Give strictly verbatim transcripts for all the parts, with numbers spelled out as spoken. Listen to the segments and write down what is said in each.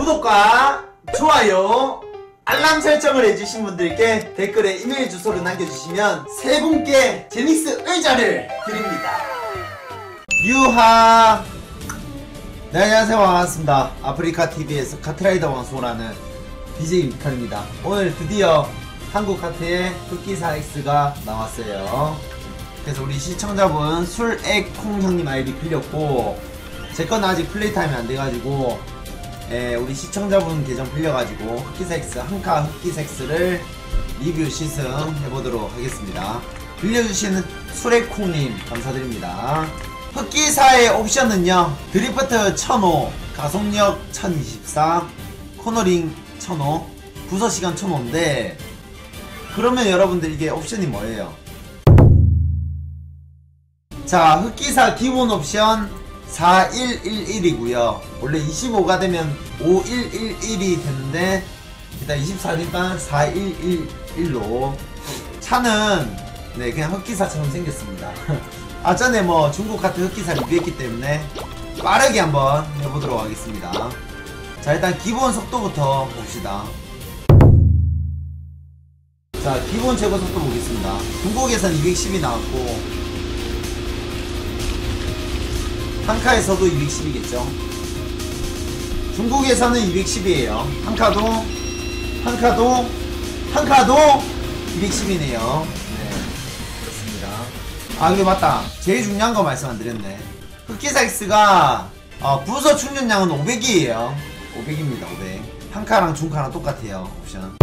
구독과 좋아요 알람 설정을 해주신 분들께 댓글에 이메일 주소를 남겨주시면 세 분께 제닉스 의자를 드립니다. 유하. 네, 안녕하세요. 반갑습니다. 아프리카티비에서 카트라이더 방송을 하는 디제이 미칼입니다. 오늘 드디어 한국 카트에 흑기사 X가 나왔어요. 그래서 우리 시청자분 술액콩 형님 아이디 빌렸고, 제 건 아직 플레이 타임이 안 돼가지고, 예, 우리 시청자분 계정 빌려가지고 흑기사 X, 한카 흑기사 X를 리뷰 시승 해보도록 하겠습니다. 빌려주시는 술액콩님 감사드립니다. 흑기사의 옵션은요, 드리프트 천오, 가속력 천이십사, 코너링 천오, 부서시간 천오인데, 그러면 여러분들 이게 옵션이 뭐예요? 자, 흑기사 기본 옵션 사천백십일이고요 원래 이십오가 되면 오천백십일이 되는데 일단 이십사니까 사천백십일로 차는 네 그냥 흑기사처럼 생겼습니다. 아, 전에 뭐 중국 카트 흑기사 리뷰했기 때문에 빠르게 한번 해보도록 하겠습니다. 자, 일단 기본 속도부터 봅시다. 자, 기본 최고 속도 보겠습니다. 중국에선 이백십이 나왔고 한카에서도 이백십이겠죠. 중국에서는 이백십이에요 한카도 한카도 한카도 이백십이네요 네, 그렇습니다. 아, 근데 맞다, 제일 중요한 거 말씀 안 드렸네. 흑기사 X가 어, 부서 충전량은 오백이에요 오백입니다 오백. 한카랑 중카랑 똑같아요 옵션.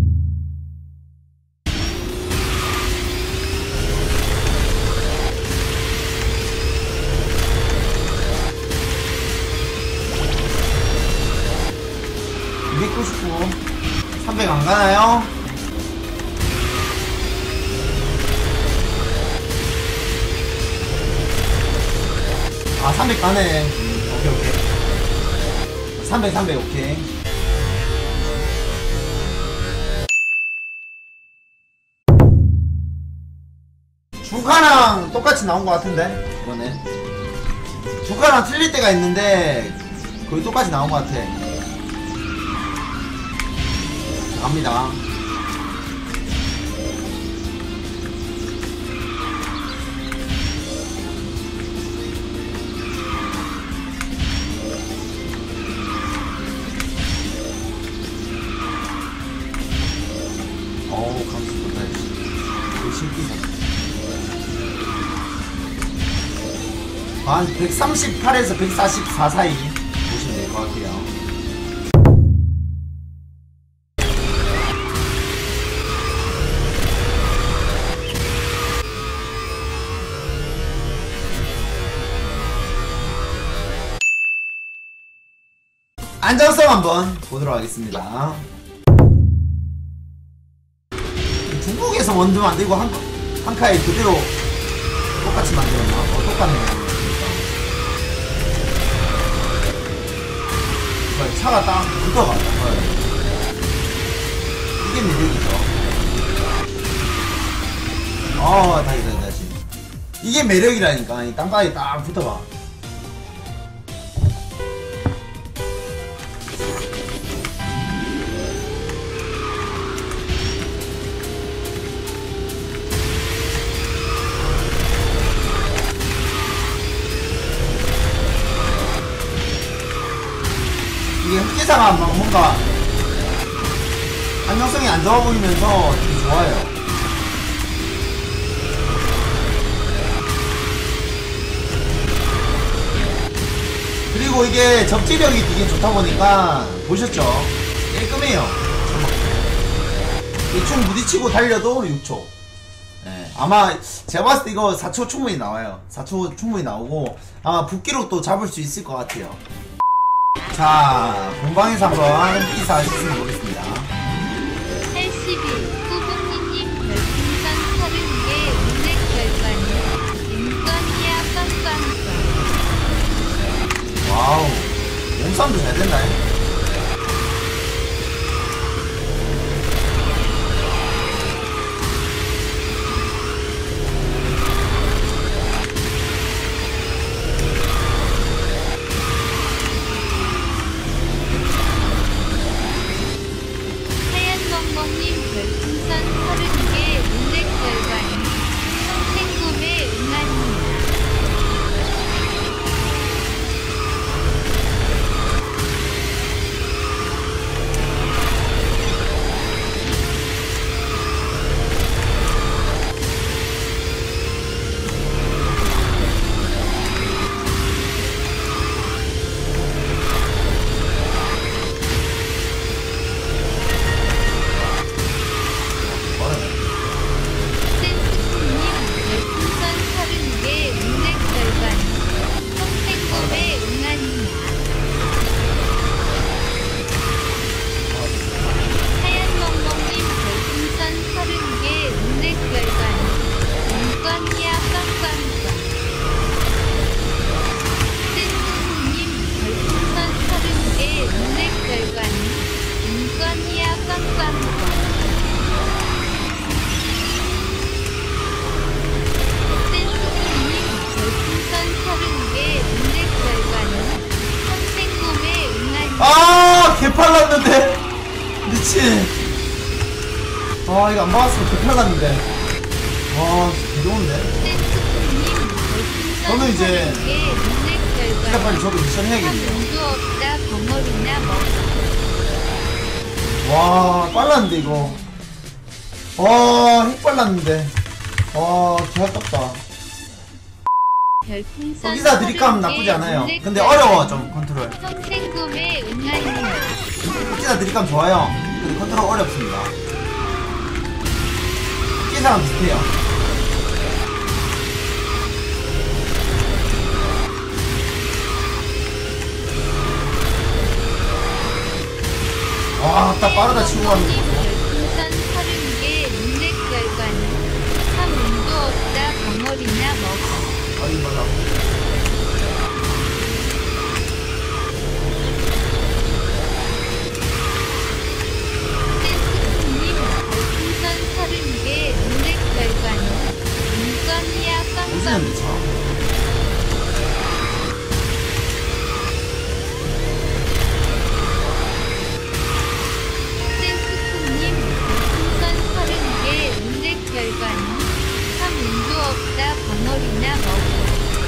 이백구십구, 삼백 안 가나요? 아, 삼백 가네. 음, 오케이, 오케이. 삼백, 삼백, 오케이. 주카랑 똑같이 나온 것 같은데? 이번에. 주카랑 틀릴 때가 있는데, 거의 똑같이 나온 것 같아. 갑니다. 어우, 감수 좋다. 이거 신기하다. 한 백삼십팔에서 백사십사 사이 보시면 될 것 같아요. 안정성 한번 보도록 하겠습니다. 중국에서 원두 만들고 한, 한카에 그대로 똑같이 만들었나? 어, 똑같네요. 차가 딱 붙어가죠. 이게 매력이죠. 어, 다시, 다시, 다시. 이게 매력이라니까. 이 땅바닥에 딱 붙어봐. 이게 흑기사가 뭔가 안정성이 안 좋아 보이면서 되게 좋아요. 그리고 이게 접지력이 되게 좋다 보니까 보셨죠? 깔끔해요. 대충 부딪히고 달려도 육 초. 네, 아마 제가 봤을 때 이거 사 초 충분히 나와요. 사 초 충분히 나오고 아마 붓기록도 잡을 수 있을 것 같아요. 자, 본방에서 한번 흑기사 시승 해보겠습니다. 팔십일, 꾸북니님 별풍선 서른 개 오백 결과는 인권이야 빵빵빵. 와우, 몸싸움도 잘 된다잉. 아 개팔랐는데 미친. 아 이거 안 박았으면 개팔랐는데. 와 개좋은데. 저는 이제 진짜 빨리 저도 미션 해야겠네요. 없다 벙어리나 먹어. 와 빨랐는데 이거. 와핵 빨랐는데. 와 개아깝다. 거기서 드립감 나쁘지 않아요. 근데 어려워 좀 컨트롤. 평생금에 응하이는 거기서 드립감 좋아요. 근데 컨트롤 어렵습니다. 끼사랑 비슷해요. 와, 딱 빠르다 치고 가는 거. 별풍선 서른 개 룰렛 결과는 참 운도 없다 벙어리나 먹어. 아이 맞아. 센스님 별풍선 서른 개 룰렛 결과는 인건이야 빵빵. 오시는데 참. 센스님 별풍선 서른 개 룰렛 결과는 참 운도 없다 벙어리나 먹어.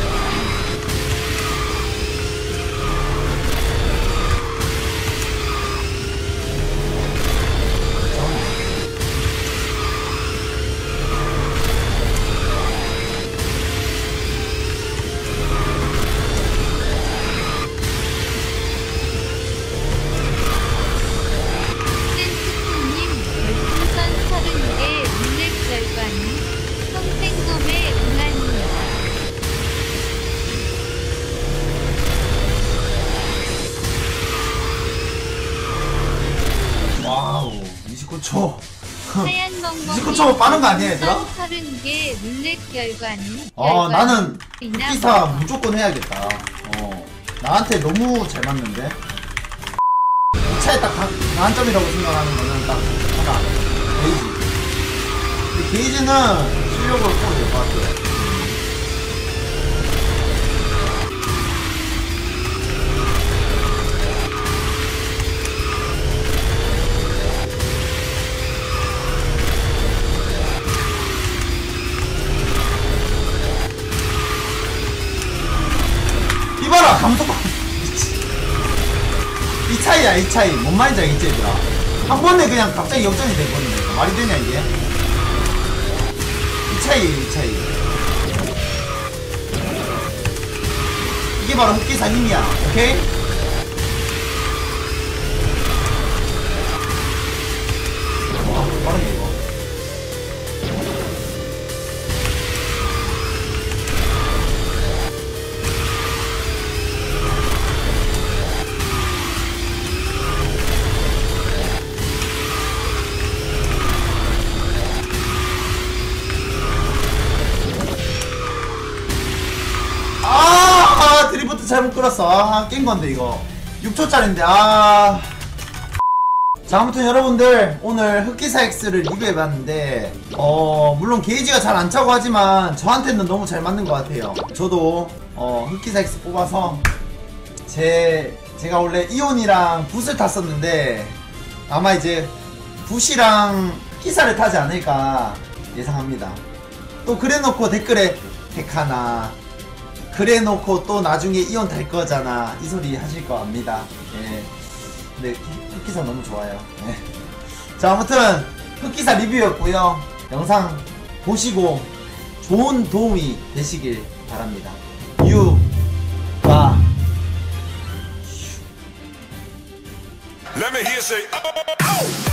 센스님 별풍선 서른 개 룰렛 결과는 평생금에 응하니요. 와우 이십구 초. 하얀 이십구 초 멍멍이 빠른 거 아니야, 얘들아? 서른 개 룰렛 결과는 아 나는 결과는 기사 무조건 해야겠다. 어 나한테 너무 잘 맞는데. 이 차에 딱 단- 단점이라고 생각하는 거는 딱 하나 게이지. 근데 게이지는 실력으로 풀어도 될 것 같아요. 이봐라 감속. 이 차이야 이 차이. 뭔 말인지 알겠지 얘들아. 한 번에 그냥 갑자기 역전이 돼버리네. 말이 되냐 이게. 이 차이 이 차이. 이게 바로 흑기사 힘이야. 오케이? 와 빠르네 이거. 아, 아 드리프트 잘못 끌었어. 아, 깬 건데 이거 육 초짜리인데. 아. 자 아무튼 여러분들 오늘 흑기사 X를 리뷰해봤는데 어 물론 게이지가 잘 안 차고 하지만 저한테는 너무 잘 맞는 것 같아요. 저도 어 흑기사 X 뽑아서 제 제가 원래 이온이랑 붓을 탔었는데 아마 이제 붓이랑 흑기사를 타지 않을까 예상합니다. 또 그래놓고 댓글에 백하나 그래놓고 또 나중에 이온 탈 거잖아 이 소리 하실 거 압니다. 예. 근데 흑기사 너무 좋아요. 예. 자 아무튼 흑기사 리뷰였고요. 영상 보시고 좋은 도움이 되시길 바랍니다. 유 바 Let me hear say, oh, oh, oh.